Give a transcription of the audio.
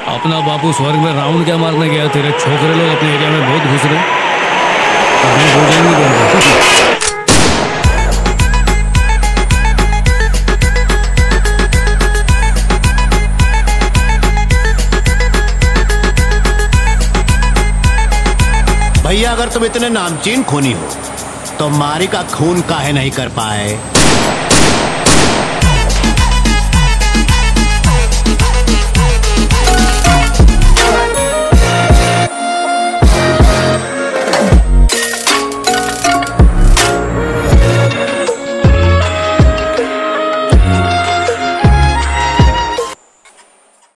अपना बापू स्वर्ग में राउंड क्या मारने गया, तेरे छोकरे लोग अपने एरिया में बहुत घुस रहे, अभी हो जाएंगे दोनों। भैया अगर तुम इतने नामचीन खूनी हो तो मारी का खून काहे नहीं कर पाए?